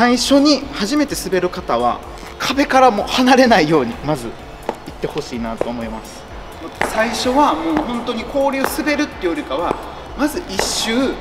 最初に初めて滑る方は壁からも離れないようにまず行ってほしいなと思います。最初はもう本当に氷を滑るっていうよりかはまず一周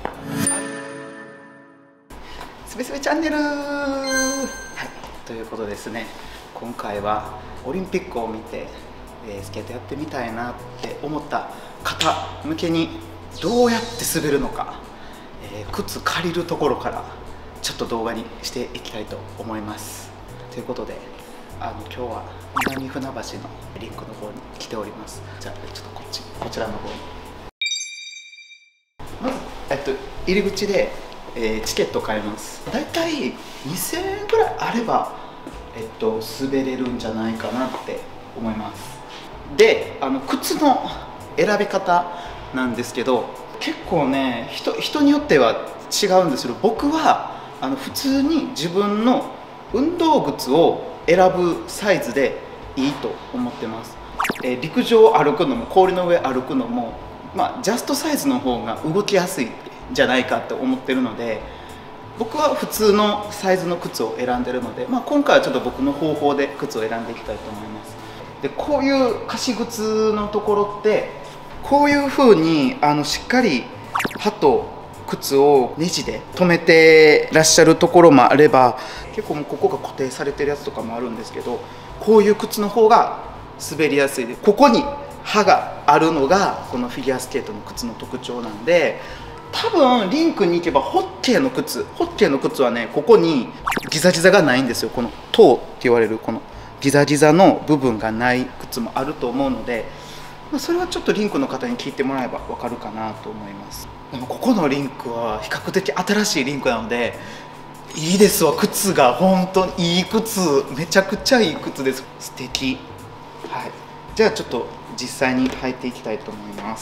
すべすべチャンネル、はい、ということですね。今回はオリンピックを見てスケートやってみたいなって思った方向けにどうやって滑るのか、靴借りるところからちょっと動画にしていきたいと思います。ということで今日は南船橋のリンクの方に来ております。じゃあちょっとこちらの方にまず、入り口で、チケットを買います。だいたい2000円ぐらいあれば、滑れるんじゃないかなって思います。で靴の選び方なんですけど結構ね人によっては違うんですけど、僕は普通に自分の運動靴を選ぶサイズでいいと思ってます。陸上を歩くのも氷の上歩くのも、ジャストサイズの方が動きやすいんじゃないかと思ってるので、僕は普通のサイズの靴を選んでるので、今回はちょっと僕の方法で靴を選んでいきたいと思います。でこういう貸し靴のところってこういう風にしっかり刃と靴をネジで留めてらっしゃるところもあれば、結構もうここが固定されてるやつとかもあるんですけど、こういう靴の方が滑りやすいで、ここに刃があるのがこのフィギュアスケートの靴の特徴なんで、多分リンクに行けばホッケーの靴はね、ここにギザギザがないんですよ。このトーって言われるこのギザギザの部分がない靴もあると思うので、それはちょっとリンクの方に聞いてもらえば分かるかなと思います。でもここのリンクは比較的新しいリンクなのでいいですわ。靴が本当にいい靴、めちゃくちゃいい靴です。素敵。はい、じゃあちょっと実際に履いていきたいと思います。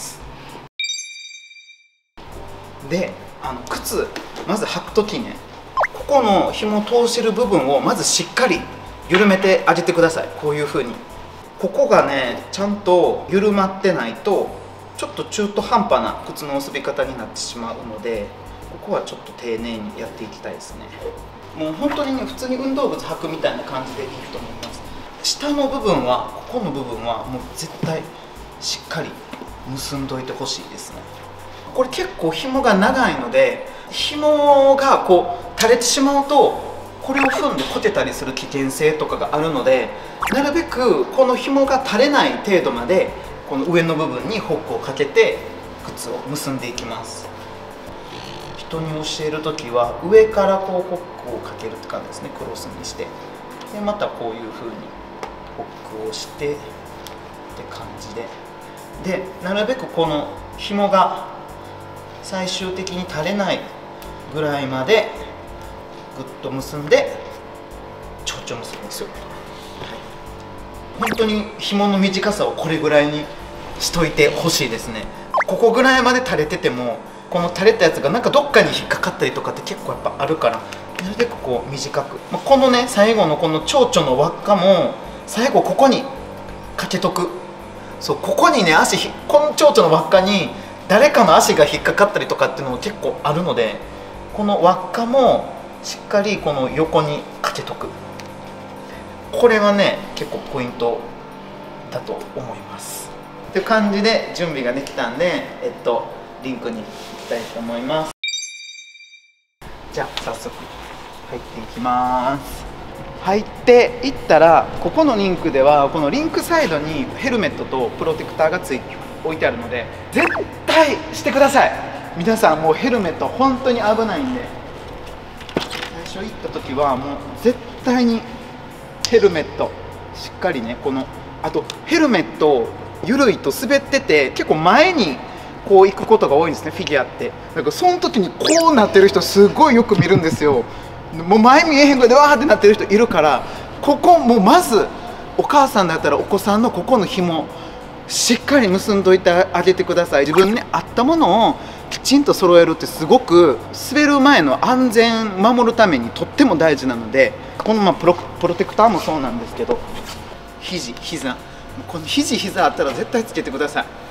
で靴まず履く時ね、ここの紐を通してる部分をまずしっかり緩めてあげてください。こういう風にここがねちゃんと緩まってないとちょっと中途半端な靴の結び方になってしまうので、ここはちょっと丁寧にやっていきたいですね。もう本当にね普通に運動靴履くみたいな感じでいいと思います。下の部分はここの部分はもう絶対しっかり結んどいてほしいですね。これ結構紐が長いので紐がこう垂れてしまうとこれを踏んでこけたりする危険性とかがあるので、なるべくこの紐が垂れない程度までこの上の部分にホックをかけて靴を結んでいきます。人に教える時は上からこうホックをかけるって感じですね。クロスにして、でまたこういう風にホックをしてって感じで、なるべくこの紐が最終的に垂れないぐらいまでぐっと結んで蝶々結びにする。本当に紐の短さをこれぐらいにしといてほしいですね。ここぐらいまで垂れててもこの垂れたやつがなんかどっかに引っかかったりとかって結構やっぱあるから、なるべくこう短く、このね最後のこの蝶々の輪っかも最後ここにかけとく。そう、ここにねこの蝶々の輪っかに誰かの足が引っかかったりとかっていうのも結構あるので、この輪っかもしっかりこの横にかけとく。これはね結構ポイントだと思います。という感じで準備ができたんで、リンクに行きたいと思います。じゃあ早速入っていきます。入っていったらここのリンクではこのリンクサイドにヘルメットとプロテクターが置いてあるので絶対してください。皆さんもうヘルメット本当に危ないんで、最初行った時はもう絶対にヘルメットしっかりね、あとヘルメット緩いと滑ってて結構前にこう行くことが多いんですね、フィギュアって。だからその時にこうなってる人すごいよく見るんですよ。もう前見えへんぐらいでわーってなってる人いるから、ここもうまずお母さんだったらお子さんのここの紐しっかり結んどいてあげてください。自分に合ったものをきちんと揃えるってすごく滑る前の安全守るためにとっても大事なので、このプロテクターもそうなんですけど、肘膝、この肘膝あったら絶対つけてください。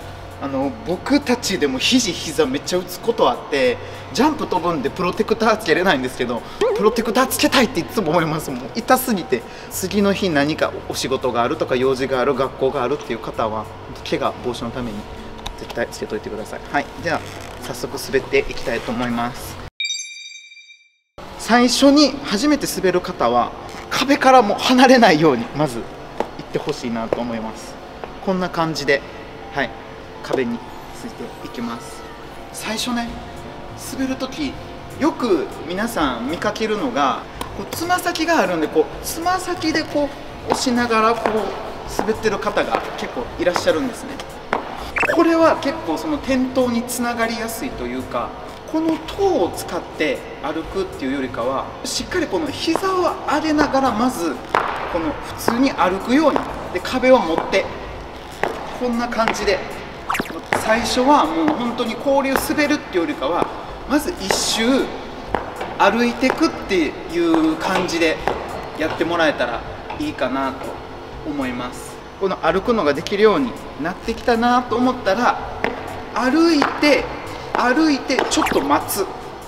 僕たちでも肘膝めっちゃ打つことあって、ジャンプ飛ぶんでプロテクターつけれないんですけど、プロテクターつけたいっていつも思います。もう痛すぎて。次の日何かお仕事があるとか用事がある、学校があるっていう方は怪我防止のために絶対つけといてください。はい、じゃあ早速滑っていきたいと思います。最初に初めて滑る方は壁からも離れないようにまず行ってほしいなと思います。こんな感じで、はい、壁についていきます。最初ね、滑る時よく皆さん見かけるのが、こうつま先があるんで、こうつま先でこう押しながらこう滑ってる方が結構いらっしゃるんですね。これは結構その転倒につながりやすいというか、この塔を使って歩くっていうよりかは、しっかりこの膝を上げながらまずこの普通に歩くようにで壁を持って、こんな感じで最初はもう本当に氷を滑るっていうよりかは、まず一周歩いてくっていう感じでやってもらえたらいいかなと思います。この歩くのができるようになってきたなと思ったら、歩いてちょっと待つ、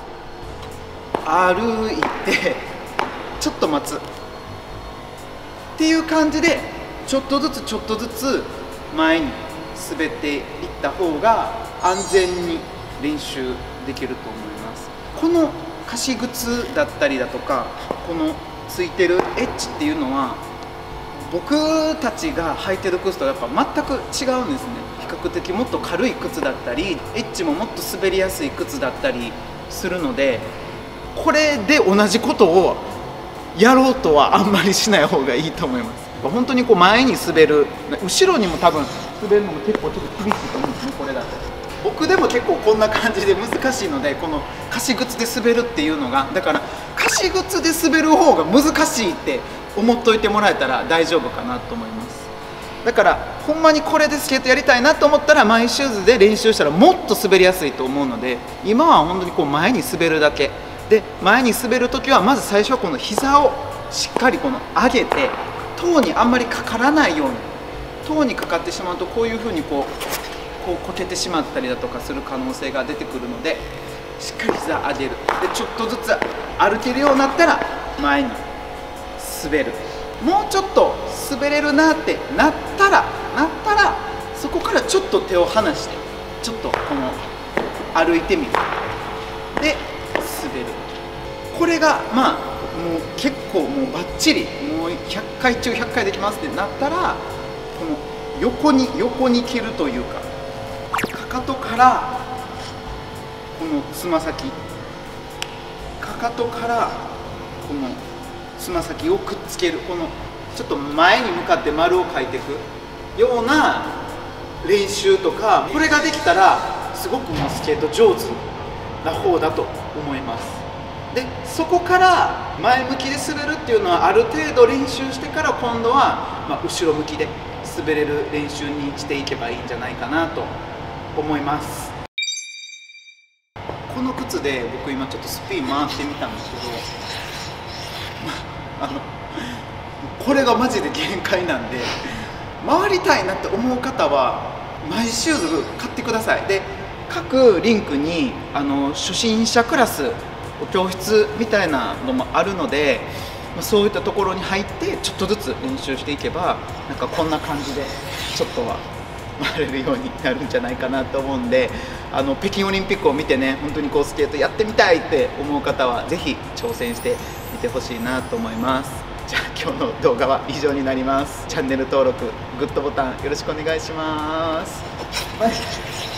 歩いてちょっと待つっていう感じで、ちょっとずつ前に滑っていった方が安全に練習できると思います。この貸し靴だったりだとか、このついてるエッジっていうのは僕たちが履いてる靴とやっぱ全く違うんですね。比較的もっと軽い靴だったり、エッジももっと滑りやすい靴だったりするので、これで同じことをやろうとはあんまりしない方がいいと思います。本当にこう前に滑る、後ろにも多分滑るのも結構ちょっと厳しいと思うんですね。これだと僕でも結構こんな感じで難しいので、この貸し靴で滑るっていうのが、だから貸し靴で滑る方が難しいって思っといてもらえたら大丈夫かなと思います。だからほんまにこれでスケートやりたいなと思ったら、マイシューズで練習したらもっと滑りやすいと思うので、今は本当にこう前に滑るだけで、前に滑るときはまず最初はこの膝をしっかりこの上げて、塔にあんまりかからないように。塔にかかってしまうとこういうふうにこうこけてしまったりだとかする可能性が出てくるので、しっかり膝上げる。でちょっとずつ歩けるようになったら前に滑る。もうちょっと滑れるなってなったらそこからちょっと手を離して、ちょっとこの歩いてみる。で滑る。これがまあもう結構もうバッチリ、もう100回中100回できますってなったら、この横に蹴るというか、かかとからこのつま先、かかとからこのつま先をくっつける、このちょっと前に向かって丸を描いていくような練習とか、これができたらすごくもうスケート上手な方だと思います。でそこから前向きで滑るっていうのはある程度練習してから、今度は後ろ向きで滑れる練習にしていけばいいんじゃないかなと思います。この靴で僕今ちょっとスピン回ってみたんですけどこれがマジで限界なんで、回りたいなって思う方はマイシューズ買ってください。で各リンクに初心者クラス教室みたいなのもあるので、そういったところに入ってちょっとずつ練習していけば、なんかこんな感じでちょっとは回れるようになるんじゃないかなと思うんで、北京オリンピックを見てね、本当にこうスケートやってみたいって思う方はぜひ挑戦してみてほしいなと思います。じゃあ今日の動画は以上になります。チャンネル登録、グッドボタンよろしくお願いします。バイ